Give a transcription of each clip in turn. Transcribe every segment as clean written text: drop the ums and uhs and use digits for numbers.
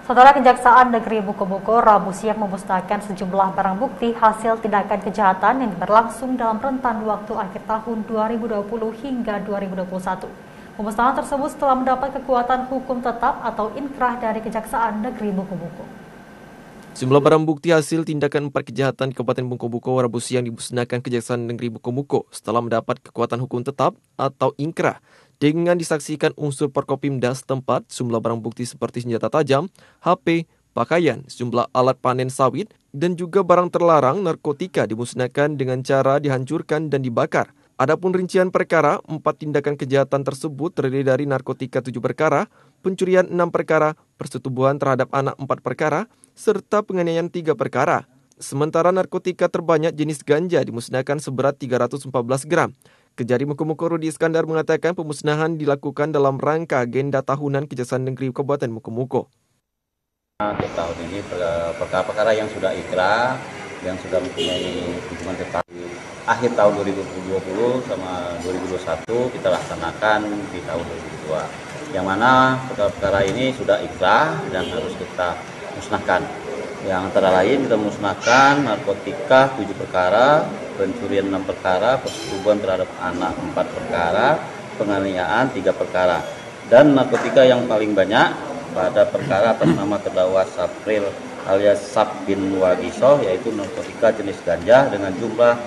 Saudara, Kejaksaan Negeri Buku-Buku Rabu siang memusnahkan sejumlah barang bukti hasil tindakan kejahatan yang berlangsung dalam rentan waktu akhir tahun 2020 hingga 2021. Pemusnahan tersebut setelah mendapat kekuatan hukum tetap atau inkrah dari Kejaksaan Negeri Buku-Buku. Sejumlah barang bukti hasil tindakan 4 kejahatan Kabupaten Buku-Buku Rabu siang dimusnahkan Kejaksaan Negeri Buku-Buku setelah mendapat kekuatan hukum tetap atau inkrah. Dengan disaksikan unsur Forkopimda setempat, sejumlah barang bukti seperti senjata tajam, HP, pakaian, sejumlah alat panen sawit, dan juga barang terlarang narkotika dimusnahkan dengan cara dihancurkan dan dibakar. Adapun rincian perkara, 4 tindakan kejahatan tersebut terdiri dari narkotika 7 perkara, pencurian 6 perkara, persetubuhan terhadap anak 4 perkara, serta penganiayaan 3 perkara. Sementara narkotika terbanyak jenis ganja dimusnahkan seberat 314 gram. Kejari Mukomuko Rudi Iskandar mengatakan pemusnahan dilakukan dalam rangka agenda tahunan Kejaksaan Negeri Kabupaten Mukomuko. Untuk tahun ini perkara-perkara yang sudah ikrah, yang sudah mempunyai hukuman tetap akhir tahun 2020 sama 2021 kita laksanakan di tahun 2022. Yang mana perkara-perkara ini sudah ikrah dan harus kita musnahkan. Yang antara lain kita musnahkan narkotika 7 perkara, pencurian 6 perkara, persetubuhan terhadap anak 4 perkara, penganiayaan 3 perkara. Dan narkotika yang paling banyak pada perkara atas nama terdakwa Sapril alias Sab bin Wagisoh, yaitu narkotika jenis ganja dengan jumlah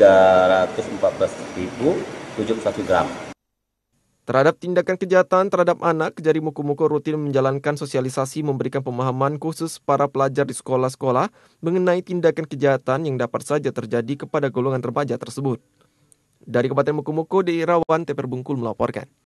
314.071 gram. Terhadap tindakan kejahatan terhadap anak, Kejari Mukomuko rutin menjalankan sosialisasi memberikan pemahaman khusus para pelajar di sekolah-sekolah mengenai tindakan kejahatan yang dapat saja terjadi kepada golongan remaja tersebut. Dari Kabupaten Mukomuko, Irawan Teper Bungkul melaporkan.